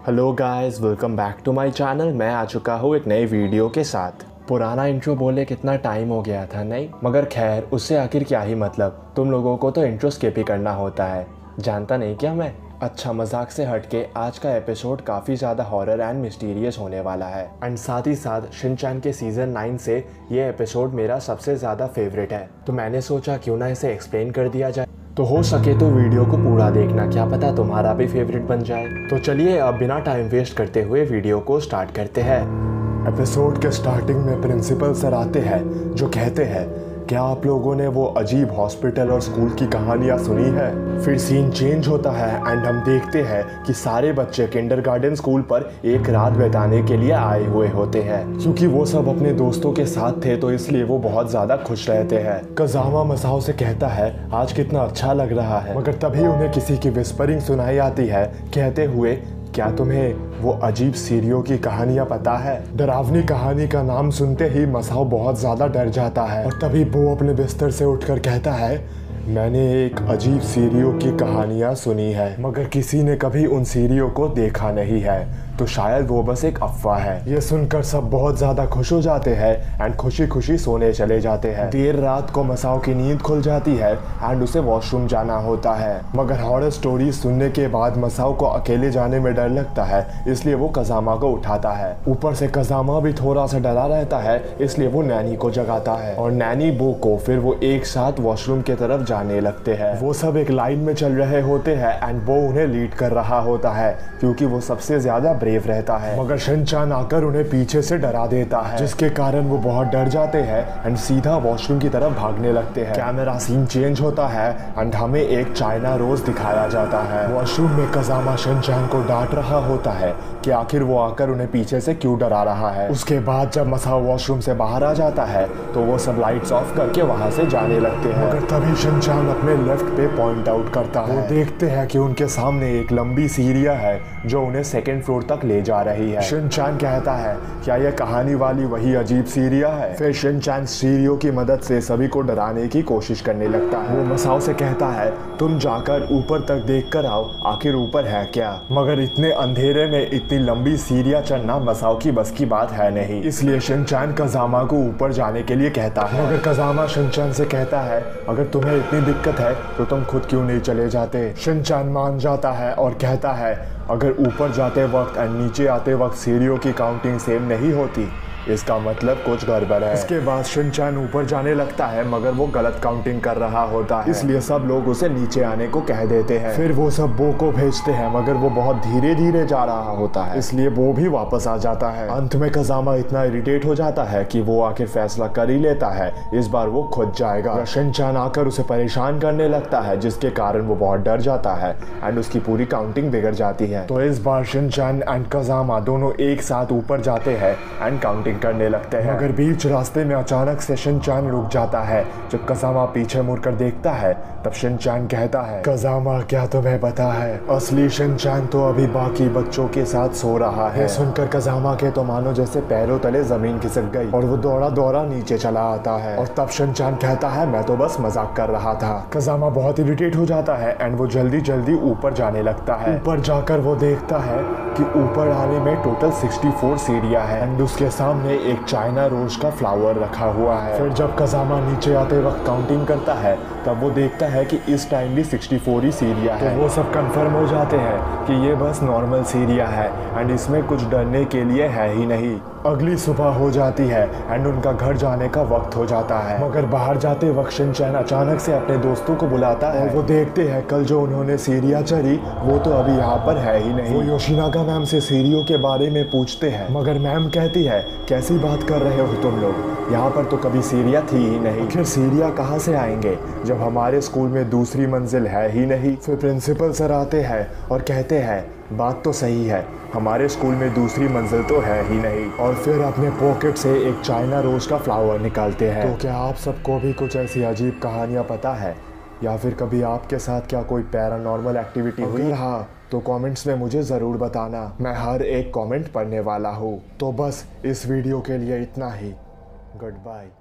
Hello guys, welcome back to my channel. मैं आ चुका हूँ एक नई वीडियो के साथ। पुराना इंट्रो बोले कितना टाइम हो गया था, नहीं? मगर खैर, उससे आखिर क्या ही मतलब। तुम लोगों को तो इंट्रो स्किप ही करना होता है, जानता नहीं क्या मैं? अच्छा, मजाक से हटके आज का एपिसोड काफ़ी ज़्यादा हॉरर एंड मिस्टीरियस होने वाला है। एंड साथ ही साथ शिनचैन के सीज़न 9 से ये एपिसोड मेरा सबसे ज़्यादा फेवरेट है, तो मैंने सोचा क्यों ना इसे एक्सप्लेन कर दिया जाए। तो हो सके तो वीडियो को पूरा देखना, क्या पता तुम्हारा भी फेवरेट बन जाए। तो चलिए अब बिना टाइम वेस्ट करते हुए वीडियो को स्टार्ट करते हैं। एपिसोड के स्टार्टिंग में प्रिंसिपल सर आते हैं, जो कहते हैं, क्या आप लोगों ने वो अजीब हॉस्पिटल और स्कूल की कहानियाँ सुनी है? फिर सीन चेंज होता है एंड हम देखते हैं कि सारे बच्चे किंडरगार्टन स्कूल पर एक रात बिताने के लिए आए हुए होते हैं। क्योंकि वो सब अपने दोस्तों के साथ थे तो इसलिए वो बहुत ज़्यादा खुश रहते हैं। कज़ामा मसाओ से कहता है, आज कितना अच्छा लग रहा है। मगर तभी उन्हें किसी की विस्परिंग सुनाई आती है, कहते हुए, क्या तुम्हें वो अजीब सीरियो की कहानियां पता है? डरावनी कहानी का नाम सुनते ही मसाओ बहुत ज़्यादा डर जाता है और तभी वो अपने बिस्तर से उठकर कहता है, मैंने एक अजीब सीरियो की कहानियां सुनी है, मगर किसी ने कभी उन सीरियो को देखा नहीं है, तो शायद वो बस एक अफवाह है। ये सुनकर सब बहुत ज़्यादा खुश हो जाते हैं एंड खुशी खुशी सोने चले जाते हैं। देर रात को मसाओ की नींद खुल जाती है एंड उसे वॉशरूम जाना होता है। मगर हॉरर स्टोरी सुनने के बाद मसाओ को अकेले जाने में डर लगता है, इसलिए वो कज़ामा को उठाता है। ऊपर से कज़ामा भी थोड़ा सा डरा रहता है, इसलिए वो नैनी को जगाता है और नैनी बो को फिर वो एक साथ वॉशरूम की तरफ जाने लगते हैं। वो सब एक लाइन में चल रहे होते हैं एंड वो उन्हें लीड कर रहा होता है, क्योंकि वो सबसे ज्यादा ब्रेव रहता है। मगर शिनचैन आकर उन्हें पीछे से डरा देता है, जिसके कारण वो बहुत डर जाते हैं एंड सीधा वॉशरूम की तरफ भागने लगते हैं। कैमरा सीन चेंज होता है एंड हमें एक चाइना रोज दिखाया जाता है। वॉशरूम में कज़ामा शिनचैन को डांट रहा होता है कि आखिर वो आकर उन्हें पीछे से क्यों डरा रहा है। उसके बाद जब मसाओ वॉशरूम से बाहर आ जाता है तो वो सब लाइट्स ऑफ करके वहां से जाने लगते हैं। मगर तभी शिनचैन अपने लेफ्ट पे पॉइंट आउट करता है। वो देखते हैं कि उनके सामने एक लंबी सीढ़ियां है जो उन्हें सेकंड फ्लोर तक ले जा रही है। शिनचैन कहता है, क्या यह कहानी वाली वही अजीब सीढ़ियां है? फिर शिनचैन सीढ़ियों की मदद से सभी को डराने की कोशिश करने लगता है। वो मसाओ से कहता है, तुम जाकर ऊपर तक देख कर आओ, आखिर ऊपर है क्या? मगर इतने अंधेरे में इतनी लंबी सीढ़ियां चढ़ना मसाओ की बस की बात है नहीं, इसलिए शिनचैन कज़ामा को ऊपर जाने के लिए कहता है। मगर कज़ामा शिनचैन से कहता है, अगर तुम्हें इतनी दिक्कत है तो तुम खुद क्यों नहीं चले जाते? शिनचैन मान जाता है और कहता है, अगर ऊपर जाते वक्त और नीचे आते वक्त सीढ़ियों की काउंटिंग सेम नहीं होती, इसका मतलब कुछ गड़बड़ है। इसके बाद शिनचैन ऊपर जाने लगता है, मगर वो गलत काउंटिंग कर रहा होता है, इसलिए सब लोग उसे नीचे आने को कह देते हैं। फिर वो सब बो को भेजते हैं, मगर वो बहुत धीरे धीरे जा रहा होता है, इसलिए वो भी वापस आ जाता है। अंत में कज़ामा इतना इरिटेट हो जाता है कि वो आखिर फैसला कर ही लेता है, इस बार वो खुद जाएगा। शिनचैन आकर उसे परेशान करने लगता है, जिसके कारण वो बहुत डर जाता है एंड उसकी पूरी काउंटिंग बिगड़ जाती है। तो इस बार शिनचैन एंड कज़ामा दोनों एक साथ ऊपर जाते हैं एंड काउंटिंग करने लगते हैं। मगर बीच रास्ते में अचानक से शिनचैन रुक जाता है। जब कज़ामा पीछे मुड़कर देखता है तब शिनचैन कहता है, कज़ामा क्या तुम्हें पता है, असली शिनचैन तो अभी बाकी बच्चों के साथ सो रहा है। सुनकर कज़ामा के तो मानो जैसे पैरों तले जमीन खिसक गई और वो दौड़ा दौड़ा नीचे चला आता है। और तब शिनचैन कहता है, मैं तो बस मजाक कर रहा था। कज़ामा बहुत इरिटेट हो जाता है एंड वो जल्दी जल्दी ऊपर जाने लगता है। ऊपर जाकर वो देखता है कि ऊपर आने में टोटल 64 सीढ़ियां हैं एंड उसके सामने एक चाइना रोज का फ्लावर रखा हुआ है। फिर जब कज़ामा नीचे आते वक्त काउंटिंग करता है तब वो देखता है कि इस टाइम भी 64 ही सीढ़ियां हैं। तो वो सब कंफर्म हो जाते हैं कि ये बस नॉर्मल सीढ़ियां है एंड इसमें कुछ डरने के लिए है ही नहीं। अगली सुबह हो जाती है एंड उनका घर जाने का वक्त हो जाता है। मगर बाहर जाते वक्त शिनचैन अचानक से अपने दोस्तों को बुलाता है और वो देखते हैं कल जो उन्होंने सीढ़ियां चढ़ी वो तो अभी यहाँ पर है ही नहीं। वो योशिनागा मैम से सीढ़ियों के बारे में पूछते हैं, मगर मैम कहती है, कैसी बात कर रहे हो तुम लोग, यहाँ पर तो कभी सीढ़ियाँ थी ही नहीं। आखिर सीढ़ियाँ कहाँ से आएंगे जब हमारे स्कूल में दूसरी मंजिल है ही नहीं। फिर प्रिंसिपल सर आते हैं और कहते हैं, बात तो सही है, हमारे स्कूल में दूसरी मंजिल तो है ही नहीं। और फिर अपने पॉकेट से एक चाइना रोज का फ्लावर निकालते हैं। तो क्या आप सबको भी कुछ ऐसी अजीब कहानियाँ पता है, या फिर कभी आपके साथ क्या कोई पैरानॉर्मल एक्टिविटी हुई? हाँ तो कमेंट्स में मुझे ज़रूर बताना, मैं हर एक कमेंट पढ़ने वाला हूँ। तो बस इस वीडियो के लिए इतना ही। Good bye.